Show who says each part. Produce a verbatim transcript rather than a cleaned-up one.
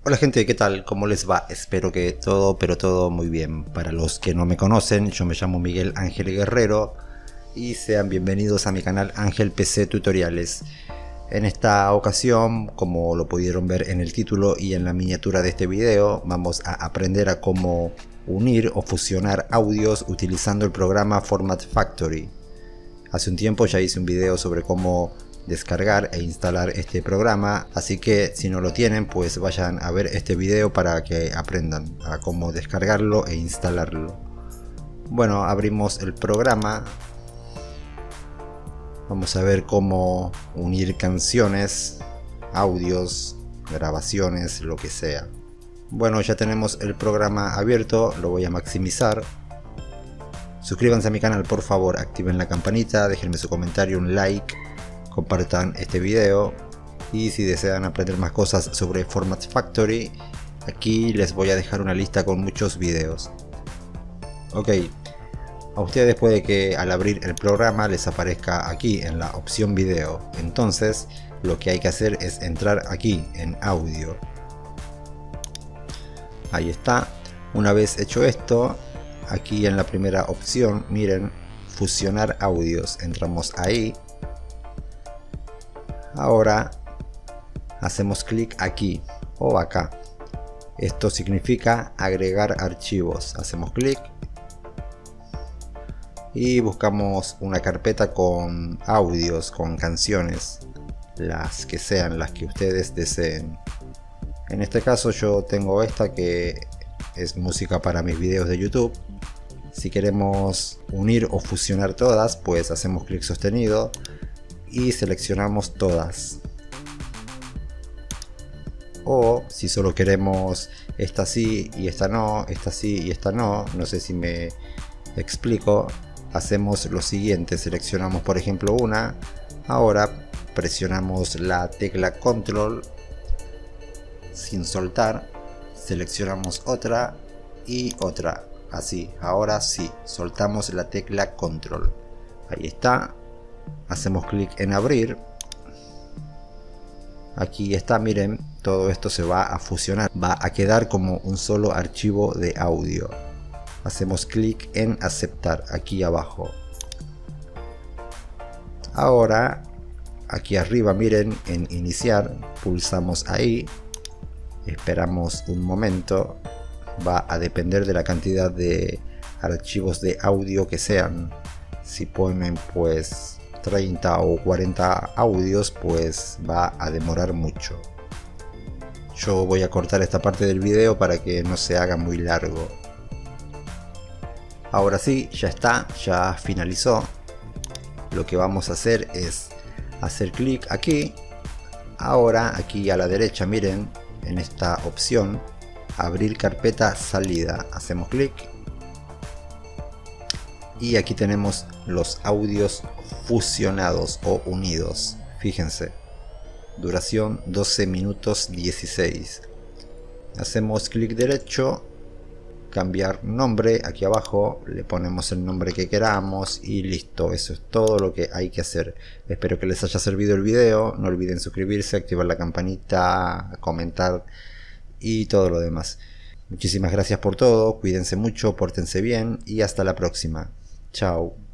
Speaker 1: Hola gente, ¿qué tal? ¿Cómo les va? Espero que todo, pero todo muy bien. Para los que no me conocen, yo me llamo Miguel Ángel Guerrero y sean bienvenidos a mi canal Ángel P C Tutoriales. En esta ocasión, como lo pudieron ver en el título y en la miniatura de este video, vamos a aprender a cómo unir o fusionar audios utilizando el programa Format Factory. Hace un tiempo ya hice un video sobre cómo descargar e instalar este programa, así que si no lo tienen, pues vayan a ver este video para que aprendan a cómo descargarlo e instalarlo. Bueno, abrimos el programa. Vamos a ver cómo unir canciones, audios, grabaciones, lo que sea. Bueno, ya tenemos el programa abierto, lo voy a maximizar. Suscríbanse a mi canal, por favor, activen la campanita, déjenme su comentario, un like, compartan este video y si desean aprender más cosas sobre Format Factory, aquí les voy a dejar una lista con muchos videos. Ok, a ustedes puede que al abrir el programa les aparezca aquí en la opción video, entonces lo que hay que hacer es entrar aquí en audio. Ahí está. Una vez hecho esto, aquí en la primera opción, miren, fusionar audios, entramos ahí. Ahora hacemos clic aquí o acá, esto significa agregar archivos. Hacemos clic y buscamos una carpeta con audios, con canciones, las que sean, las que ustedes deseen. En este caso yo tengo esta que es música para mis videos de YouTube. Si queremos unir o fusionar todas, pues hacemos clic sostenido y seleccionamos todas. O si solo queremos esta sí y esta no, esta sí y esta no, no sé si me explico, hacemos lo siguiente: seleccionamos por ejemplo una, ahora presionamos la tecla control sin soltar, seleccionamos otra y otra, así. Ahora sí, soltamos la tecla control, ahí está. Hacemos clic en abrir. Aquí está, miren, todo esto se va a fusionar, va a quedar como un solo archivo de audio. Hacemos clic en aceptar aquí abajo. Ahora aquí arriba, miren, en iniciar, pulsamos ahí, esperamos un momento, va a depender de la cantidad de archivos de audio que sean. Si ponen pues treinta o cuarenta audios, pues va a demorar mucho. Yo voy a cortar esta parte del video para que no se haga muy largo. Ahora sí, ya está, ya finalizó. Lo que vamos a hacer es hacer clic aquí. Ahora aquí a la derecha, miren, en esta opción, abrir carpeta salida, hacemos clic. Y aquí tenemos los audios fusionados o unidos. Fíjense, duración doce minutos dieciséis. Hacemos clic derecho, cambiar nombre, aquí abajo le ponemos el nombre que queramos y listo. Eso es todo lo que hay que hacer. Espero que les haya servido el video. No olviden suscribirse, activar la campanita, comentar y todo lo demás. Muchísimas gracias por todo, cuídense mucho, pórtense bien y hasta la próxima. Chao.